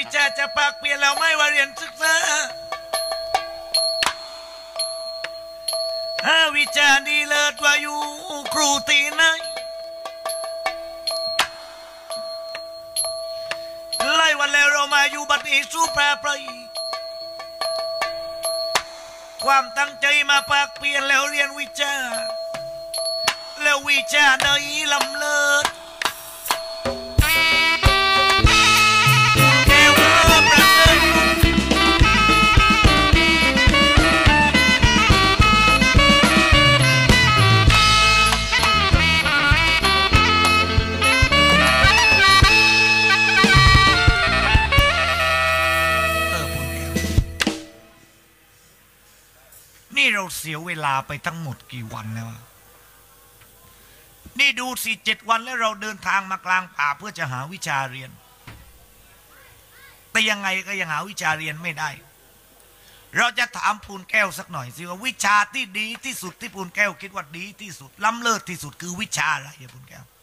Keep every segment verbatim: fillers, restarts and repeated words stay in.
วิชาจะปากเปลี่ยนแล้วไม่ว่าเรียนศึกษาถ้าวิชาดีเลิศว่าอยู่ครูตีไหนไล่วันแล้วเรามาอยู่บัดนี้สู้แปรปรายความตั้งใจมาปากเปลี่ยนแล้วเรียนวิชาแล้ววิชาไหนลำเลิศเราเสียเวลาไปทั้งหมดกี่วันแล้วนี่ดูสี่เจ็ดวันแล้วเราเดินทางมากลางป่าเพื่อจะหาวิชาเรียนแต่ยังไงก็ยังหาวิชาเรียนไม่ได้เราจะถามพูนแก้วสักหน่อยสิว่าวิชาที่ดีที่สุดที่พูนแก้วคิดว่าดีที่สุดล้ำเลิศที่สุดคือวิชาอะไรพูนแก้ว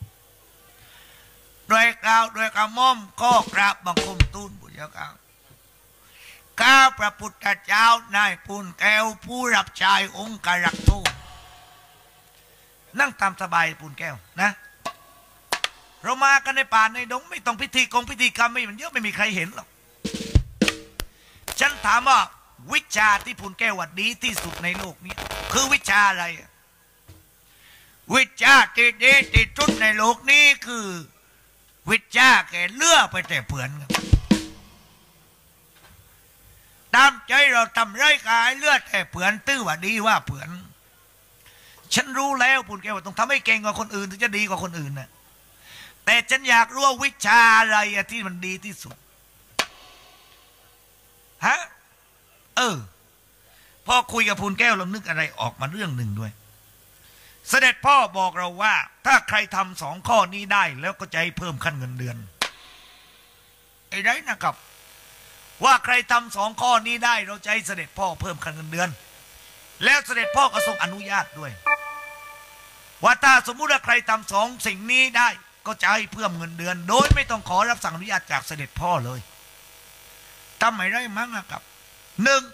โดยกล่าวโดยกระหม่อมก็กราบบังคมทูลพุทธเจ้าข้าพระพุทธเจ้านายพูนแก้วผู้รับใช้องค์การักษ์ทูตนั่งตามสบายพูนแก้วนะเรามากันในป่าในดงไม่ต้องพิธีกงพิธีกรรมไม่มันเยอะไม่มีใครเห็นหรอกฉันถามว่าวิชาที่พูนแก้วว่าดีที่สุดในโลกนี้คือวิชาอะไรวิชาที่ดีที่สุดในโลกนี้คือวิชาแก่เลื่อไปแต่เผื่อนตามใจเราทำไรกายเลือดแต่เผื่อนตื้อว่าดีว่าเผื่อนฉันรู้แล้วพูนแก้วว่าต้องทำให้เก่งกว่าคนอื่นถึงจะดีกว่าคนอื่นนะแต่ฉันอยากรู้ว่าวิชาอะไรที่มันดีที่สุดฮะเออพอคุยกับพูนแก้วเรานึกอะไรออกมาเรื่องหนึ่งด้วยเสด็จพ่อบอกเราว่าถ้าใครทำสองข้อนี้ได้แล้วก็จะให้เพิ่มขั้นเงินเดือนไอ้ไรนะครับว่าใครทำสองข้อนี้ได้เราจะให้เสด็จพ่อเพิ่มขั้นเงินเดือนแล้วเสด็จพ่อก็ทรงอนุญาตด้วยว่าถ้าสมมุติว่าใครทำสองสิ่งนี้ได้ก็จะให้เพิ่มเงินเดือนโดยไม่ต้องขอรับสั่งอนุญาตจากเสด็จพ่อเลยทำไมได้มั้งครับหนึ่ง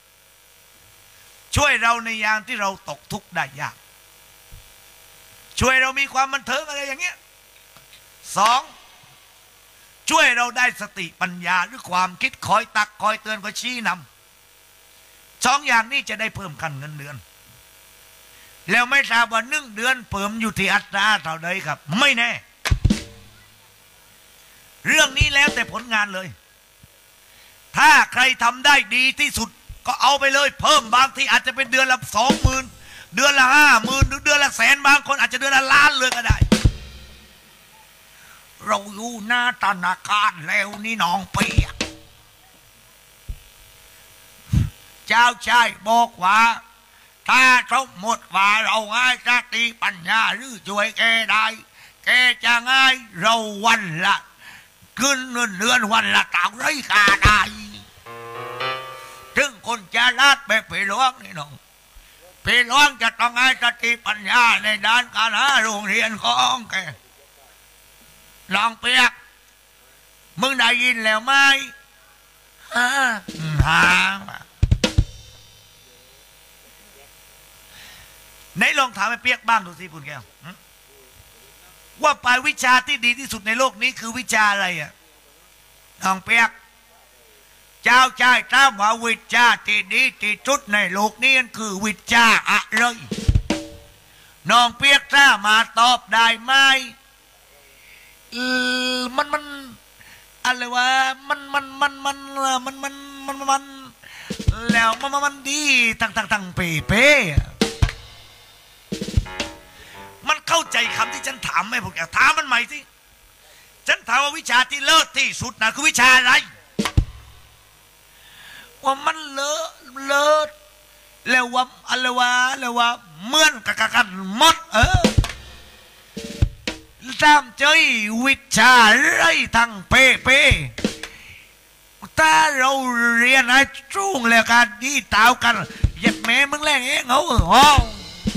ช่วยเราในยามที่เราตกทุกข์ได้ยากช่วยเรามีความบันเทิงอะไรอย่างเงี้ยสองช่วยเราได้สติปัญญาหรือความคิดคอยตักคอยเตือนคอยชี้นำสองอย่างนี้จะได้เพิ่มขั้นเงินเดือนแล้วไม่ทราบว่าหนึ่งเดือนเพิ่มอยู่ที่อัตราเท่าใดครับไม่แน่เรื่องนี้แล้วแต่ผลงานเลยถ้าใครทำได้ดีที่สุดก็เอาไปเลยเพิ่มบางทีอาจจะเป็นเดือนละสองหมื่นเดือนละห้าหมื่นหรือเดือนละแสนบางคนอาจจะเดือนละล้านเลยก็ได้เราอยู่หน้าธนาคารแล้วนี่น้องเปียกเจ้าชายบอกว่าถ้าสมมติว่าเราง่ายสติปัญญาหรือช่วยแกได้แกจะง่ายเราวันละขึ้นเงินเดือนวันละเท่าไรก็ได้ถึงคนจะรัดแบบไปหลวงนี่น้องไปหลวงจะต้องง่ายสติปัญญาในด้านการหาโรงเรียนของแกลองเปียกมึงได้ยินแล้วไหมฮะฮะไหนลองถามไอ้เปียกบ้างดูสิพูนแก้วว่าปลายวิชาที่ดีที่สุดในโลกนี้คือวิชาอะไรอ่ะน้องเปียกเจ้าชายถามว่าวิชาที่ดีที่สุดในโลกนี้คือวิชาอะไรน้องเปียกถ้ามาตอบได้ไหมมันมันอะไรวะมันมันมันมันมันมันมันมันแล้วมันมันดีทั้งทั้งทั้งเป๊ะเป๊ะมันเข้าใจคำที่ฉันถามไหมพวกแกถามมันใหม่สิฉันถามว่าวิชาที่เลิศที่สุดนะคือวิชาอะไรว่ามันเลอะเลิศแล้วว่าอะไรวะแล้วว่าเหมือนกันกันหมดเออตามใจวิชาไรทั้งเป๊ะเป๊ะถ้าเราเรียนให้จุ้งแล้วกันดีเต่ากันเหยียบแม่มึงแรงเองเอาห้อง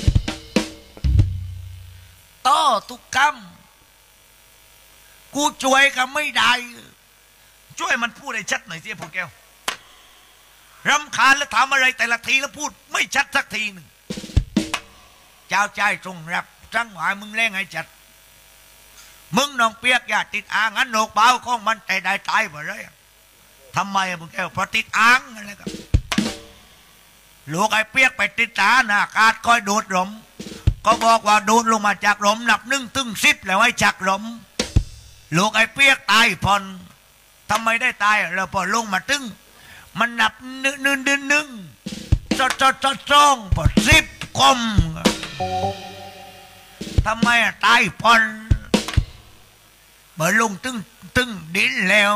ต่อทุกคำกูช่วยก็ไม่ได้ช่วยมันพูดให้ชัดหน่อยสิพูดแก้วรำคาญแล้วถามอะไรแต่ละทีแล้วพูดไม่ชัดสักทีหนึ่งเจ้าใจทรงรับจังหวะมึงแรงไอ้จัดมึงน้องเปียกอย่าติดอ่างงั้นโหนกเบาของมันแต่ได้ตายไปเลยทำไมมึงแก้วเพราะติดอ่างอะไรกันลูกไอ้เปียกไปติดตาหน้ากาดคอยโดดหลมก็บอกว่าโดดลงมาจากหลมนับหนึ่งตึงสิบแล้วไอ้จากหลมลูกไอ้เปียกตายพอนทำไมได้ตายแล้วพอลงมาตึงมันนับหนึ่งหนึ่งหนึ่งหนึ่งจดจดจดจ้องพอสิบคมทำไมตายพอนเมื่อลงตึงตึงดินแล้ว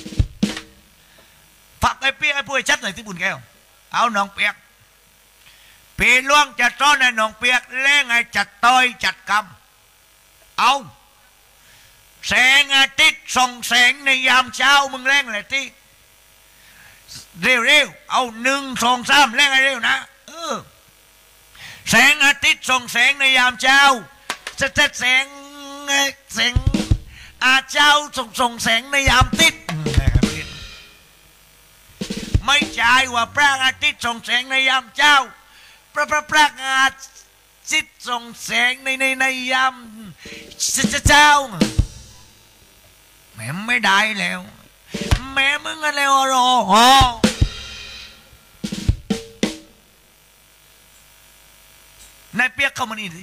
ฝักไอ้เปียกไอ้ผู้ชัดหน่อยที่บุญแก้วเอาน้องเปียกปีล่วงจะต้อนในหนองเปียกเล่งไงจัดต้อยจัดกรรมเอาแสงอาทิตย์ส่องแสงในยามเช้ามึงเล่งเลยที่เร็วๆเอาหนึ่งสองสามเล่งให้เร็วนะเออแสงอาทิตย์ส่องแสงในยามเช้าจะจะแสงแสงอาเช้าส่องส่องแสงในยามติดไม่ใช่ว่าพระอาทิตย์ส่องแสงในยามเช้าพระพระพระอาทิตย์ส่องแสงในในในยามเช้าแม่ไม่ได้แล้วแม่มึงอะไรวะรอในเปียกเข้ามานี่สิ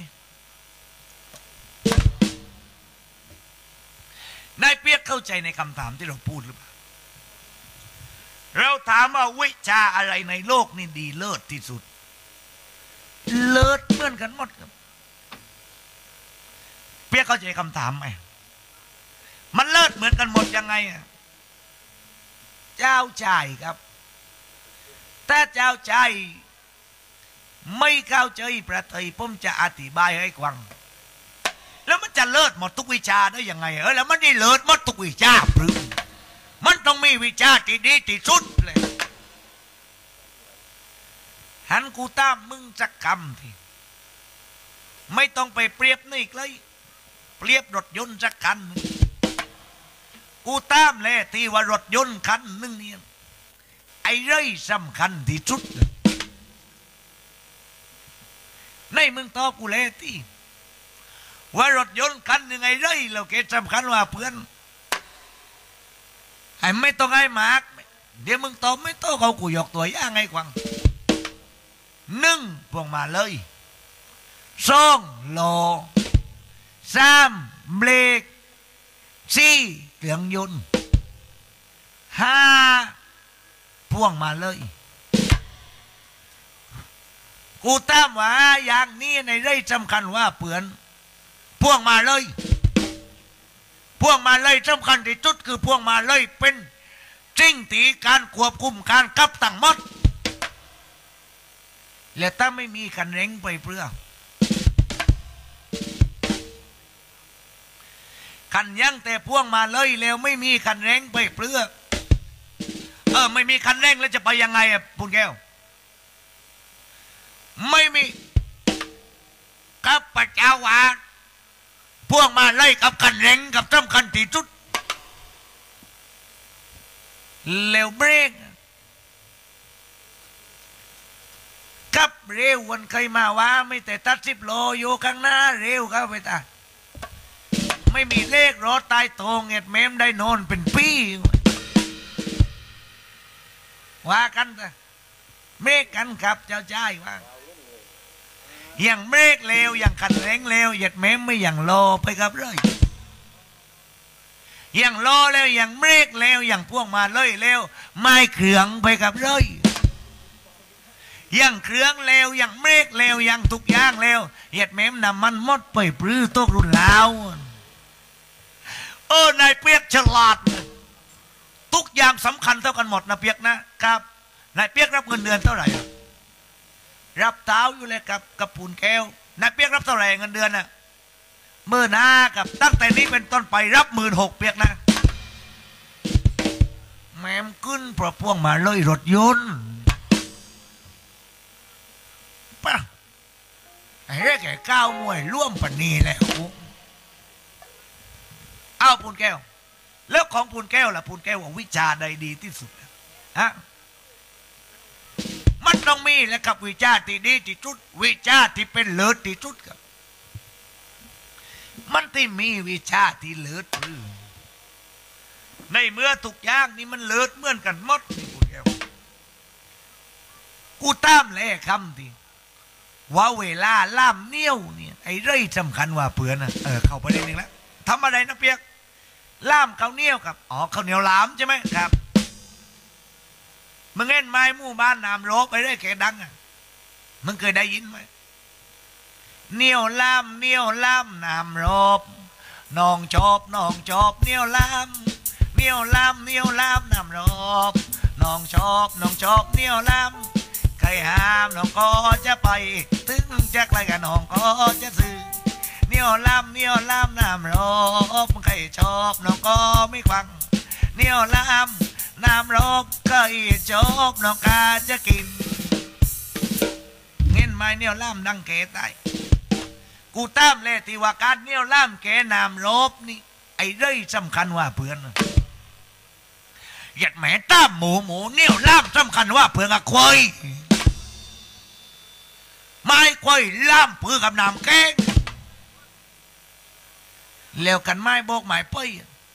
นายเปียกเข้าใจในคำถามที่เราพูดหรือเปล่าเราถามว่าวิชาอะไรในโลกนี่ดีเลิศที่สุดเลิศเหมือนกันหมดครับเปียกเข้าใจคำถามไหมมันเลิศเหมือนกันหมดยังไงอ่ะเจ้าชายครับแต่เจ้าชายไม่เข้าใจประเทศผมจะอธิบายให้ฟังแล้วมันจะเลิศหมดทุกวิชาได้ยังไงเออแล้วมันได้เลิศหมดทุกวิชาหรือมันต้องมีวิชาที่ดีที่สุดเลยหันกูตามมึงสักคำทีไม่ต้องไปเปรียบนี่เลยเปรียบรถยนต์สักคันกูตามเลยที่ว่ารถยนต์คันนึงเนี่ยไอ้เรื่อยสำคัญที่สุดในมึงตอบกูเลยที่ว่ารถยนต์คันหนึ่งไอ้เรื่อยเราเกตสำคัญว่าเพื่อนไอ้ไม่ต้องให้มากเดี๋ยวมึงตอบไม่ต้องเขากูยกตัวอย่างไงกวางหนึ่งพวงมาเลยสองโลสามเบรกสี่เครื่องยนต์ห้าพวงมาเลยกูตามว่าอย่างนี้ในเรื่องสำคัญว่าเปือนพวงมาเลยพวงมาเลยสำคัญที่สุดคือพวงมาเลยเป็นสิ่งที่การควบคุมการกับตั้งหมดและถ้าไม่มีคันเร่งไปเพื่อคันยังแต่พวงมาเลยแล้วไม่มีคันเร่งไปเพื่อเออไม่มีคันเร่งแล้วจะไปยังไงอ่ะปุ่นแก้วไม่มีกับปัจจาวาพวงมาเลยกับคันเร่งกับสำคัญที่สุดเร็วเบรกกับเร็ววันเคยมาว่าไม่แต่ตัดสิบโลอยู่ข้างหน้าเร็วเข้าไปตาไม่มีเลขรถตายตรงเอ็ดเมมได้นอนเป็นปีว่ากันแต่เมฆกันครับเจ้าชายว่าอย่างเมฆเร็วอย่างคันเร่งเร็วเอ็ดเมมไม่อย่างโลไปครับเลยอย่างโลเร็วอย่างเมฆเร็วอย่างพวกมาเลยเร็วไม่เครื่องไปครับเลยอย่างเครื่องเร็วอย่างเมฆเร็วอย่างทุกอย่างเร็วเอ็ดเมมนำมันหมดไปปลื้อตกรุ่นแล้วเออนายเปียกฉลาดทุกอย่างสำคัญเท่ากันหมดนะเปียกนะครับนายเปียกรับเงินเดือนเท่าไหร่รับเท้าอยู่เลยกับกับปูนแก้วนายเปียกรับเท่าไหร่เงินเดือนน่ะหมื่นห้ากับตั้งแต่นี้เป็นต้นไปรับหมื่นหกเปียกนะแม่มขึ้นเพราะพวงมาเลยรถยนต์ปะไอ้เรื่องแก่ก้าวมวยร่วมปนีแหละเอาปูนแก้วแล้วของปูนแก้วล่ะปูนแก้วว่าวิชาใดดีที่สุดฮะมันต้องมีแหละครับวิชาที่ดีที่สุดวิชาที่เป็นเลิศที่สุดครับมันที่มีวิชาที่เลิศหรือในเมื่อทุกอย่างนี่มันเลิศเหมือนกันหมดนี่ปูนแก้วกูตามแลคำที่ว่าเวลาล่ามเนี้ยวเนี่ยไอ้เรื่องสำคัญว่าเปื่อนนะเออเข้าไปได้หนึ่งแล้วทำอะไรนะเปียกล่ามข้าวเหนียวครับอ๋อข้าวเหนียวหลามใช่ไหมครับมึงเห็นไม้หมู่บ้านน้ำโลกไปได้แค่ดังอ่ะมึงเคยได้ยินไหมเหนียวล่ามเหนียวล่ามน้ำโลกน้องชอบน้องชอบเหนียวล่ามเหนียวล่ามเหนียวล่ามน้ำโลกน้องชอบน้องชอบเหนียวล่ามใครห้ามน้องก็จะไปถึงจะไกลกันน้องก็จะซื้อเหนียวล่ามเหนียวล่ามน้ำโลกใครชอบน้องก็ไม่ฟังเหนียวล่ามน้ำโลกใครชอบน้องก็จะกินเงินไม้เหนียวล่ามดังเกตายกูตามเลยที่ว่าการเหนียวล่ามแกน้ำโลกนี่ไอ้เรื่องสำคัญว่าเพื่อนหยัดแม่ตามหมูหมูเหนียวล่ามสำคัญว่าเพื่อนอะควายไม้ควายล่ามเพื่อกับน้ำแกงเลี้ยวกันไม้บอกไม้ไป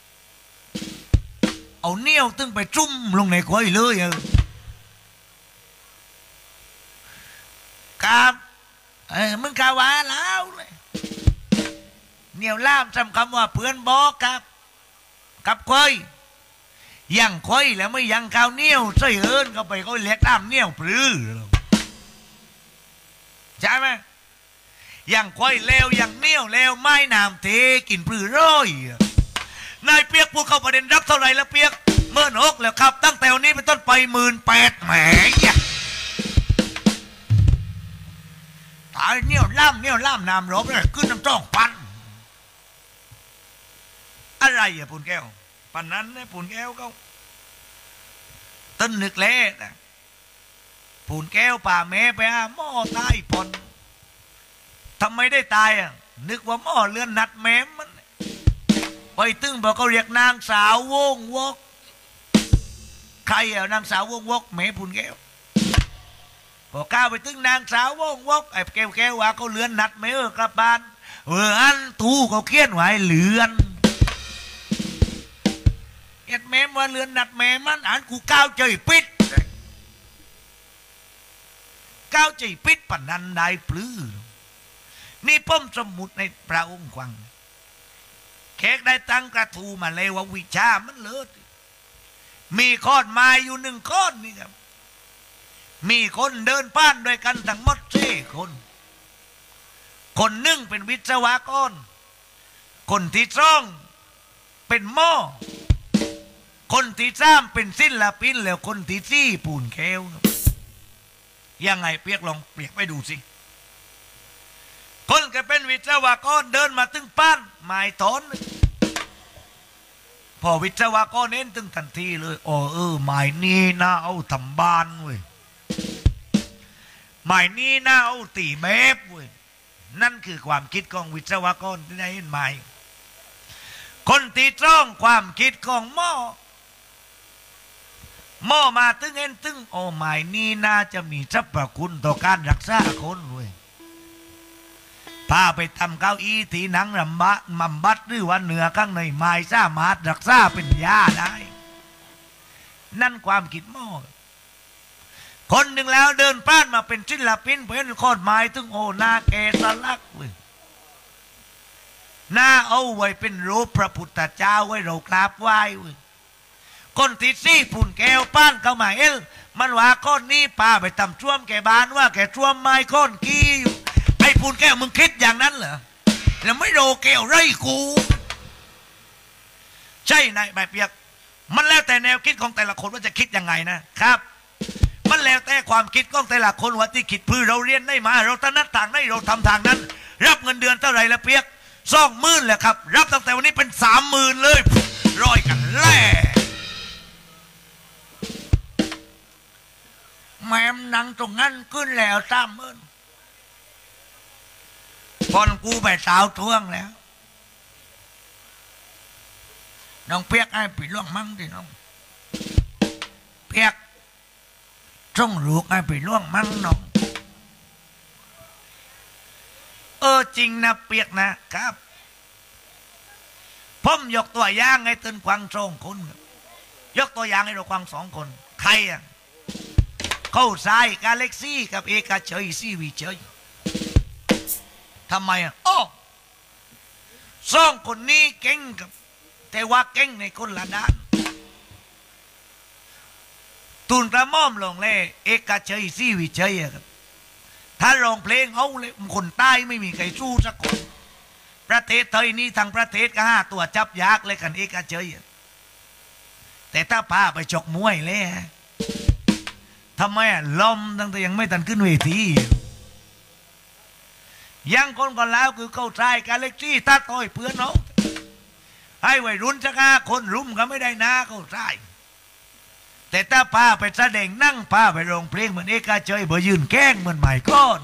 เอาเนี้ยวตึงไปจุ่มลงในควายเลยเออครับเออมึงกาวาแล้วเลยเนี้ยวล่ามจำคำว่าเพื่อนบอกครับกับควายยังควายแล้วไม่ยังข้าวเนี้ยวใส่เอิญเข้าไปเขาเรียกล่ามเนี้ยวปลื้อใช่ไหมยังควายเลวยังเนี้ยวเลวไม่น้ำเทกินปลื้อร้อยนายเปียกพูดเข้าประเด็นรับเท่าไหร่แล้วเปียกเมื่อนอกแล้วครับตั้งแต่วันนี้เป็นต้นไปหมื่นแปดแหมตายเนี้ยวล่ามเนี้ยวล่ามน้ำรบเลยขึ้นน้ำจ้องปันอะไรอ่ะปูนแก้วปันนั้นเนี่ยปูนแก้วก็ต้นนึกเล่นะปูนแก้วป่าแม่ไปอ่ะหม้อตายปนทำไมได้ตายอ่ะนึกว่าหม้อเลื่อนนัดแม่มันไปตึ้งบอกเขาเรียกนางสาววงวกใครอ่ะนางสาววงวกแม่ปูนแก้วพอก้าวไปตึ้งนางสาววงวกไอ้แก้วแก้วว่าเขาเลื่อนนัดแม่เออกลับบ้านเอออันตู้เขาเคียนไว้เลื่อนเอ็ดแม่ว่าเลื่อนนัดแม่มันอ่านกูก้าวใจปิดก้าวใจปิดปนันได้ปลื้อนี่ป้อมสมุดในพระองค์ควังแขกได้ตั้งกระทูมาเลยว่าวิชามันเลิศมีข้อนไม้อยู่หนึ่งข้อนนี่ครับมีคนเดินผ่านด้วยกันทั้งหมดสี่คนคนหนึ่งเป็นวิศวกรคนที่สองเป็นหม้อคนที่สามเป็นศิลปินแล้วคนที่สี่ปูนแก้วยังไงเปียกลองเปียกไปดูสิคนก็เป็นวิศวกรเดินมาตึงป้านหมายถอนพอวิศวกรเน้นตึงทันทีเลยโอ้เออหมายนี้น่าเอาทำบ้านเว้ยหมายนี้น่าเอาตีเมฟเว้ยนั่นคือความคิดของวิศวกรที่ได้เห็นหมายคนที่จ้องความคิดของหม้อหม้อมาตึงเห็นตึงโอ้หมายนี้น่าจะมีสรรพคุณต่อการรักษาคนเว้ยพาไปทำเก้าอี้ที่หนังรำบะมัมบัดหรือว่าเนื้อข้างในไม้สามารถรักษาเป็นยาได้นั่นความคิดหม้อคนหนึ่งแล้วเดินป้านมาเป็นศิลปินเพื่อนโคตรไม้ถึงโอ้หน้าแกสลักเลยหน้าเอาไว้เป็นรูปพระพุทธเจ้าไว้เรากราบไหว้เว้ยคนที่สี่ปุ่นแก้วป้านเข้ามาเอลมันว่าก้อนนี้ป้าไปทำช่วมแกบ้านว่าแกช่วมไม้ก้อนกี้อยู่ไอ้ปุ่นแก้วมึงคิดอย่างนั้นเหรอแล้วไม่โรแก้วไรกูใช่นายแบบเปียกมันแล้วแต่แนวคิดของแต่ละคนว่าจะคิดยังไงนะครับมันแล้วแต่ความคิดของแต่ละคนว่าที่คิดพื้นเราเรียนได้มาเราถนัดทางไหนเราทำทางนั้นรับเงินเดือนเท่าไหร่ละเปียกสองหมื่นแหละครับรับตั้งแต่วันนี้เป็นสามหมื่นเลยร้อยกันแล่แม่มนังตรงนั้นขึ้นแล้วสามหมื่นพอนกูไปสาวท่วงแล้วน้องเปียกไอ้ปีล่วงมั่งดิน้องเปียกจ้องลูกไอ้ปีล่วงมั่งน้องเออจริงนะเปียกนะครับผมยกตัวอย่างให้ตื่นควังสองคนยกตัวอย่างให้เราควังสองคนใครอ่ะเข้าสายกาเล็กซี่กับเอกเฉยซี่วีเฉยทำไมอ่ะโอ้สองคนนี้เก่งกับแต่ว่าเก่งในคนละด้านตูนกระม่อมลงเลยเอกเฉยซี่วีเฉยครับถ้าร้องเพลงเอาเลยคนใต้ไม่มีใครสู้สักคนประเทศไทยนี้ทางประเทศก็ห้าตัวจับยากเลยกันเอกเฉยแต่ถ้าพาไปจกมวยเลยทำไมอ่ะลมตั้งแต่ยังไม่ทันขึ้นเวทียังคนก่อนแล้วคือเข้าใจกาเล็กซี่ถ้าต่อยเพื่อนน้องให้วัยรุ่นสักห้าคนรุมก็ไม่ได้นะเข้าใจแต่ถ้าพาไปแสดงนั่งพาไปร้องเพลงเหมือนเอกเฉยบ่ยืนแก้งเหมือนใหม่ก้อน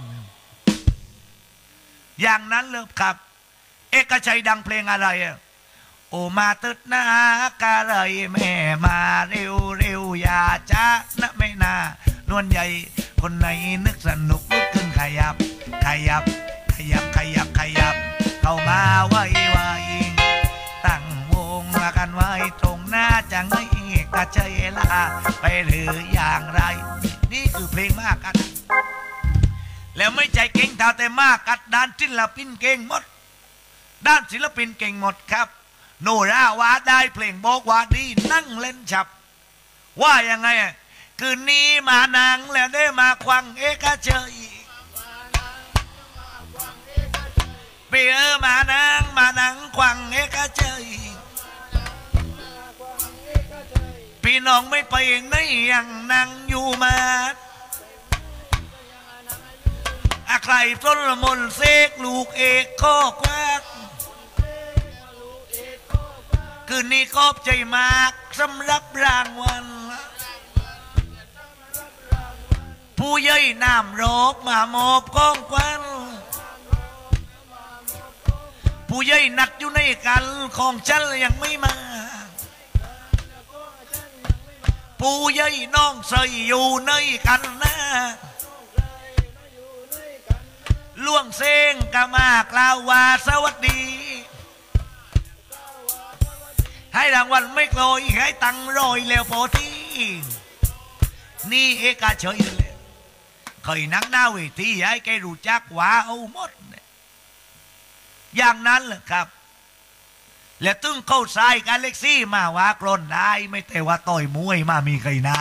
อย่างนั้นเลยครับเอกชัยดังเพลงอะไรอ่ะโอมาตึดนากาเลยแม่มาเร็วเร็วอย่าช้านะไม่นานวลใหญ่คนไหนนึกสนุกลุกขึ้นขยับขยับขยับขยับขยับเข้ามาไว้ไว้ตั้งวงละกันไว้ตรงหน้าจะไงเอกชัยลาไปหรืออย่างไรนี่คือเพลงมากกันแล้วไม่ใจเก่งเท่าแต่มากกัดด้านศิลปินเก่งหมดด้านศิลปินเก่งหมดครับโนราว่าได้เพลงบอกว่าดีนั่งเล่นฉับว่ายังไงอ่ะคืนนี้มานังแล้วได้มาควังเอกเฉยเปียมานังมานังควังเอกเฉยพี่น้องไม่ไปไหนยังนั่งอยู่มาอะใครต้นละมนเสกลูกเอกข้อควักคืนนี้ขอบใจมากสำหรับรางวัลผู้ใหญ่นำรบมามอบกองควันผู้ใหญ่นัดอยู่ในกันของฉันยังไม่มาผู้ใหญ่น้องใส่อยู่ในกันนะล่วงเซ้งกะมากล่าวว่าสวัสดีให้รางวัลไม่โกยให้ตังรอยแล้วพอที่นี่เอกเฉยเลยเคยนั่งหน้าเวทีให้แกรู้จักว่าเอาหมดอย่างนั้นแหละครับแล้วตึ้งเข้าใส่กาเล็กซี่มาว่ากลนได้ไม่แต่ว่าต่อยมวยมามีใครนะ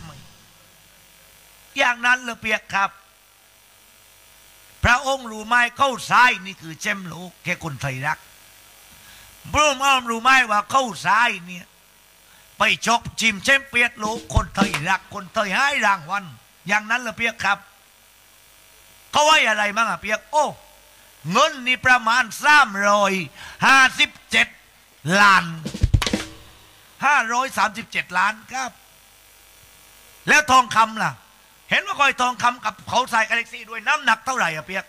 อย่างนั้นเลยเปียกครับพระองค์รู้ไหมเข้าใส่นี่คือเจมโลกแค่คนไทยรักพระองค์รู้ไหมว่าเข้าใส่เนี่ยไปชกจิมเชมเปียกโลกคนไทยรักคนไทยให้รางวัลอย่างนั้นเลยเปียกครับเขาว่าอะไรมั่งอะเปียกโอ้เงินนี่ประมาณสามร้อยห้าสิบเจ็ดล้านห้าร้อยสามสิบเจ็ดล้านครับแล้วทองคำล่ะเห็นว่าคอยทองคำกับเขาใส่กาแล็กซี่ด้วยน้ำหนักเท่าไหร่อะเปียก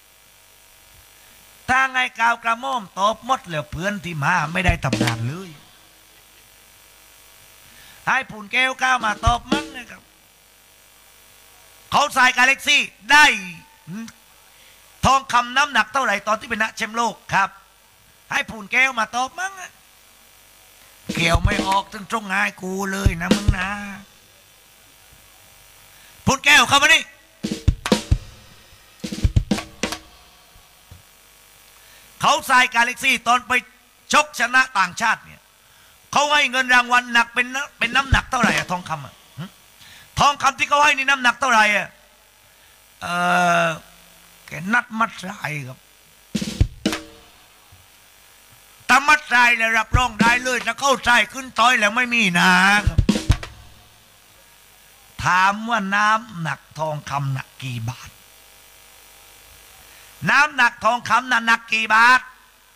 ถ้าไงกาวกระม่อมตอบหมดแล้วเพื่อนที่มาไม่ได้ทำงานเลยให้ปุ่นแก้วก้าวมาตอบมั้งนะครับเขาใส่กาแล็กซี่ได้ทองคำน้ำหนักเท่าไหร่ตอนที่เป็นนักแชมป์โลกครับให้ปุ่นแก้วมาตอบมั้งเกี่ยวไม่ออกถึงตรงง่ายกูเลยนะมึงนะปุ่นแก้วเข้ามานี่เขาใส่กาแล็กซี่ตอนไปชกชนะต่างชาติเนี่ยเขาให้เงินรางวัลหนักเป็นเป็นน้ำหนักเท่าไหร่อะทองคำอะทองคำที่เขาให้นี่น้ำหนักเท่าไหร่อะเออแกนัดมัดสายครับแต่มัดสายแล้วรับรองได้เลยถ้าเข้าใจขึ้นต้อยแล้วไม่มีนะครับถามว่าน้ำหนักทองคำหนักกี่บาทน้ำหนักทองคำหนักกี่บาท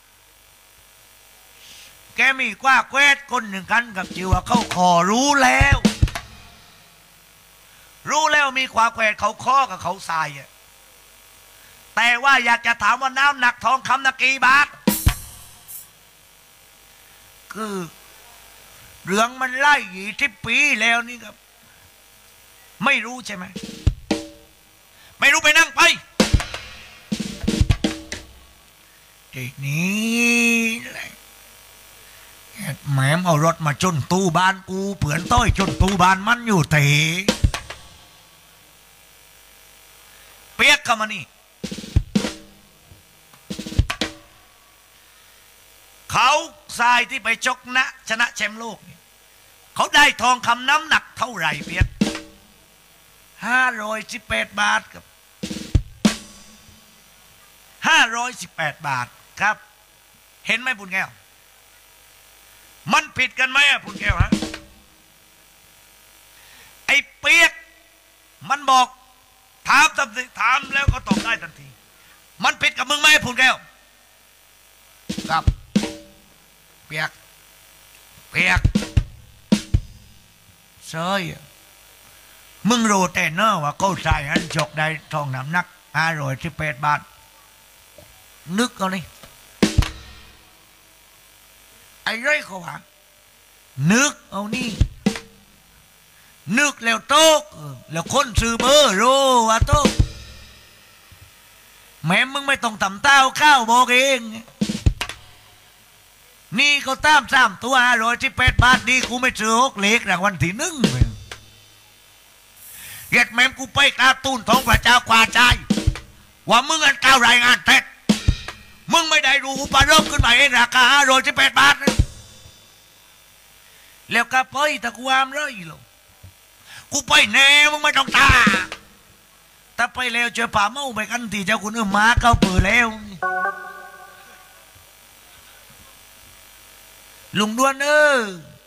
แกมีกว่าเควสคนหนึ่งกันกับจิวว่าเขาขอรู้แล้วรู้แล้วมีความเควสเขาข้อกับเขาทรายอะแต่ว่าอยากจะถามว่าน้ำหนักทองคำหนักกี่บาทคือเรื่องมันไล่ยี่สิบปีแล้วนี่ครับไม่รู้ใช่ไหมไม่รู้ไปนั่งไปทีนี้เลยแหมเอารถมาจนตู้บ้านกูเผื่อนต้อยจนตู้บ้านมันอยู่เตะเปียกเข้ามานี่เขาทรายที่ไปชกนะชนะแชมป์โลกเขาได้ทองคำน้ำหนักเท่าไหร่เปียกห้าร้อยสิบแปดบาทครับห้าร้อยสิบแปดบาทครับเห็นไหมปุณแก้วมันผิดกันไหมอะปุณแก้วฮะไอ้เปียกมันบอกถามทันทีถามแล้วก็ตอบได้ทันทีมันผิดกับมึงไหมปุณแก้วครับเปียกเปียกเซยมึงรู้แต่เนอะว่าเขาใส่อันจกได้ทองน้ำหนักห้าร้อยสิบแปดบาทนึกเอาเลยไอ้ไรเขาว่านึกเอานี่นึกแล้วโต๊ะแล้วคนซื้อเบอร์รู้ว่าโต๊ะแม่มึงไม่ต้องทำเต้าข้าวบอกเองนี่เขาตามสามตัวห้าร้อยสิบแปดบาทดีกูไม่ซื้อหกเล็กรางวัลที่หนึ่งเย็ดแม่กูไปกระตุ้นท้องพระเจ้ากว่าใจว่ามึงอันก้าวรายงานเท็จมึงไม่ได้รู้อุปโลกขึ้นมาเองราคาห้าร้อยสิบแปดบาทนะแล้วก็ไปแต่กูอามเลยหรอกูไปแน่มึงไม่ต้องตาถ้าไปแล้วเจอป่าเมาไปกันที่เจ้าคุณเออมาเข้าเปิดแล้วลุงด้วนเออ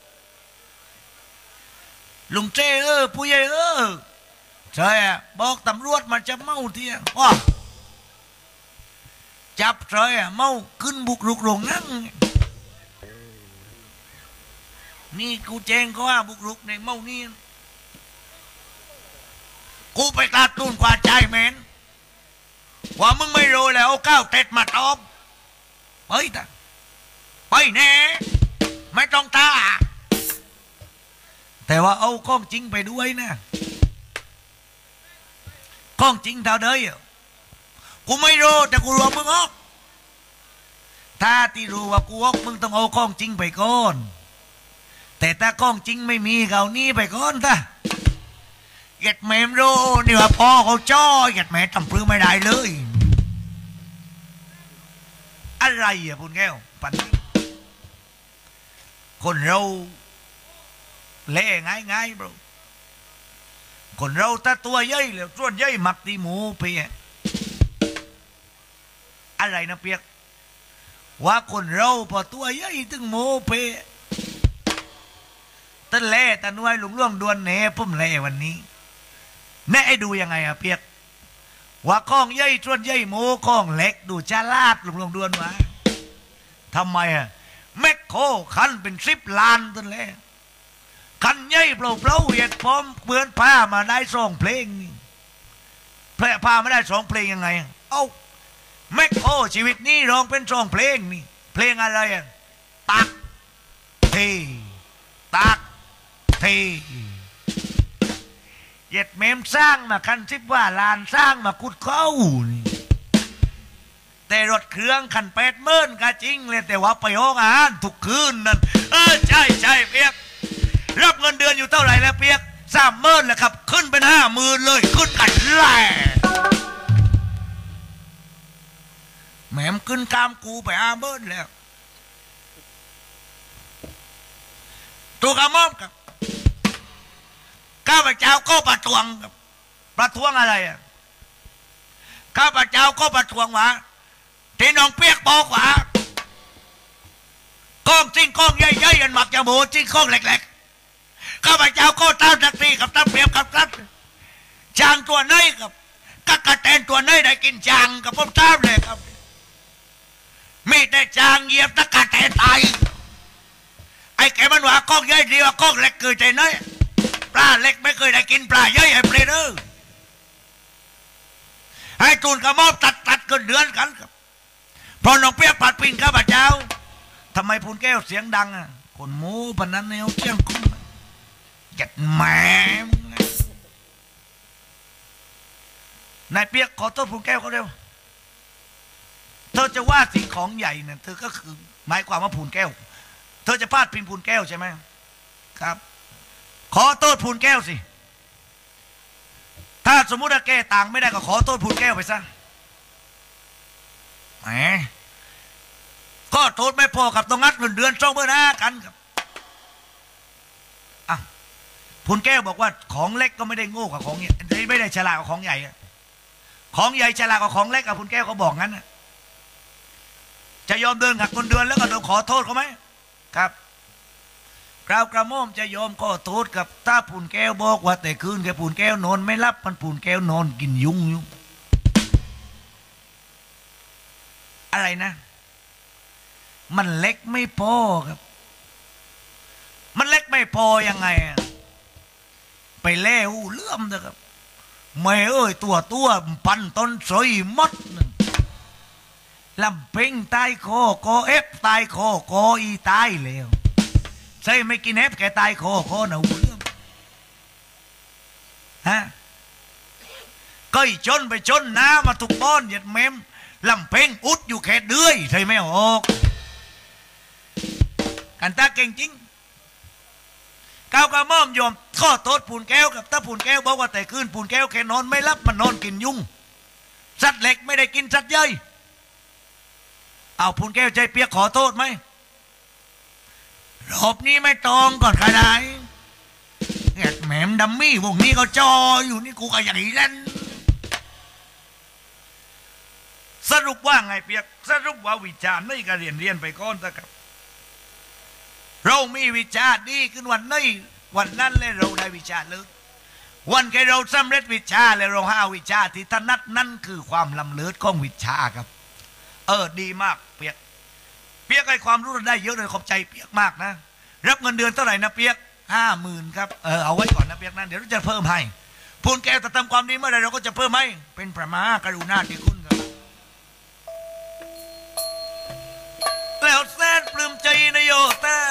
ลุงเจ้เออผู้ใหญ่เออใช่อะบอกตำรวจมันจะเมาเที่ยงว้าจับใช่อะเมาขึ้นบุกรุกโรงนั่งนี่กูแจ้งเขาว่าบุกรุกในเมานี่กูไปกระตุ้นกว่าใจแมนว่ามึงไม่รู้แล้วเอาก้าวเต็ดมาตอบไปแต่ไปแน่ไม่ต้องตาแต่ว่าเอาข้องจริงไปด้วยนะข้องจริงเท่าเดิมกูไม่รู้แต่กูรู้มึงออกถ้าที่รู้ว่ากูออกมึงต้องเอาข้องจริงไปก่อนแต่ถ้าข้องจริงไม่มีเขานี่ไปก่อนท่าเหยียดแม่รู้นี่ว่าพ่อเขาจ้อเหยียดแม่ทำพลื้ไม่ได้เลยอะไรอ่ะพูดแก้วปันคนเราเล่ง่ายง่ายบรคนเราถ้าตัวใหญ่แล้วส่วนใหญ่มักตีหมูเปียอะไรนะเปียกว่าคนเราพอตัวใหญ่ถึงหมูเปียตั้งเล่ตั้งน้อยหลงล่วงดวนเน่พุ่มเล่วันนี้แน่ดูยังไงอะเปียกว่าข้องใหญ่ส่วนใหญ่หมูข้องเล็กดูชาลาดหลงล่วงดวนวะทำไมอะแมคโครคันเป็นสิบล้านต้นเลยคันใหญ่เปล่าเปล่าเหยียดพร้อมเปือนผ้ามาได้สองเพลงนี่แพร่ผ้าไม่ได้สองเพลงยังไงเอ้าแมคโครชีวิตนี้ร้องเป็นสองเพลงนี่เพลงอะไรอ่ะตักเทตักเทเหยียดเมมสร้างมาคันสิบว่าล้านสร้างมากุดเข้านี่แต่รถเครื่องขันแปดหมื่นก็จริงเลยแต่ว่าไปห้องอาหารทุกคืนนั่นเออใช่ใช่เปียกรับเงินเดือนอยู่เท่าไหร่แล้วเปียกสามหมื่นแหละครับขึ้นเป็นห้าหมื่นเลยขึ้นกันแหล่แหมมขึ้นกามกูไปห้าหมื่นแล้วตัวกระม่อมครับข้าพเจ้าก็ประท้วงครับประท้วงอะไรอ่ะข้าพเจ้าก็ประท้วงว่าที่น้องเปียกบอกว่าก้องจริงก้องใหญ่ๆกันหมักจะโบจริงก้องเล็กๆข้าพเจ้าก็ตามสักทีกับตามเปียกกับครับจางตัวไหนกับกักกระแตนตัวไหนได้กินจางกับผมตามเลยครับมีแต่จางเหยียบตะกะแตนตายไอ้แกมันว่าก้องใหญ่ดีว่าก้องเล็กเกิดใจน้อยปลาเล็กไม่เคยได้กินปลาใหญ่ไอ้เปรตเออให้ตูนกระมอบตัดตัดกันเดือนกันครับพอน้องเปียกปัดปินข้าพเจ้าทำไมพูนแก้วเสียงดังอ่ะคคนโม้ปนันแนวเที่ยงกุ้งจัดแหมนายเปียกขอโทษพูนแก้วเขาเร็วเธอจะว่าสิ่งของใหญ่เนี่ยเธอก็คือหมายความว่าพูนแก้วเธอจะพาดพิงพูนแก้วใช่ไหมครับขอโทษพูนแก้วสิถ้าสมมุติว่าแก้ต่างไม่ได้ก็ขอโทษพูนแก้วไปซะแหมก็โทษไม่พอกับต้องงัดเงินเดือนช่องเบอร์หน้ากันครับอ่ะพูนแก้วบอกว่าของเล็กก็ไม่ได้โง่กับของใหญ่ไม่ได้ฉลาดกับของใหญ่ของใหญ่ฉลาดกับของเล็กกับพูนแก้วเขาบอกงั้นนะจะยอมเดินหักเงินเดือนแล้วก็โดนขอโทษเขาไหมครับกราวกระหม่อมจะยอมขอโทษกับถ้าพูนแก้วบอกว่าแต่คืนแกพูนแก้วนอนไม่รับมันพูนแก้วนอนกินยุงอยู่อะไรนะมันเล็กไม่พอครับมันเล็กไม่พอยังไงอะไปเล่หูเลื่อมนะครับไม่เอ้ยตัวตัวพันต้นสอยมัดลำเพ่งตายคอคอเอฟตายคอคออีตายแล้วใช่ไม่กินเอฟแกตายคอคอหนูเลื่อมฮะก็อีจนไปจนน้ามาตุกป้อนเหยียดเมมลำเพ่งอุดอยู่แค่เดือยใช่ไม่ออกกันตาเก่งจริงก้าวกระหม่อมยอมข้อโทษปูนแก้วกับถ้าปูนแก้วบอกว่าแต่คืนปูนแก้วแค่นอนไม่รับมันนอนกินยุงสัตว์เล็กไม่ได้กินสัตว์ใหญ่เอาปูนแก้วใจเปียกขอโทษไหมรอบนี้ไม่ตองก่อนใครได้แหกแหมมดัมมี่วงนี้ก็จออยู่นี่กูก็อย่างนี้นั่นสรุปว่าไงเปียกสรุปว่าวิจารณ์ไม่ก็เรียนเรียนไปก้อนนะครับเรามีวิชาดีขึ้นวันนี้วันนั้นเลยเราได้วิชาเลยวันแค่เราสำเร็จวิชาเลยเราหาวิชาที่ถนัดนั่นคือความล้ำเลิศของวิชาครับเออดีมากเปียกเปียกให้ความรู้ได้เยอะเลยขอบใจเปียกมากนะรับเงินเดือนเท่าไหร่นะเปียกห้าหมื่นครับเออเอาไว้ก่อนนะเปียกนั้นเดี๋ยวเราจะเพิ่มให้พูนแก้วจะทำความดีเมื่อไรเราก็จะเพิ่มให้เป็นพระมหากรุณาธิคุณครับแล้วแสนปลื้มใจนโยตา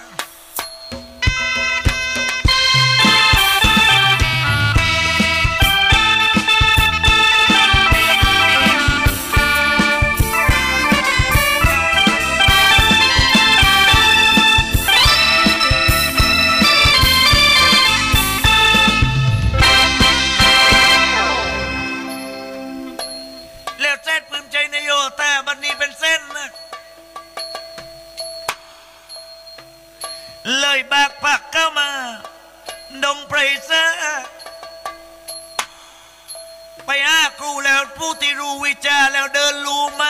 แล้วแสนปลื้มใจนโยตาบัดนี้เป็นเส้นนะเลยบากปักเข้ามาดงไพรเสไปหาครูแล้วผู้ที่รู้วิชาแล้วเดินลูมา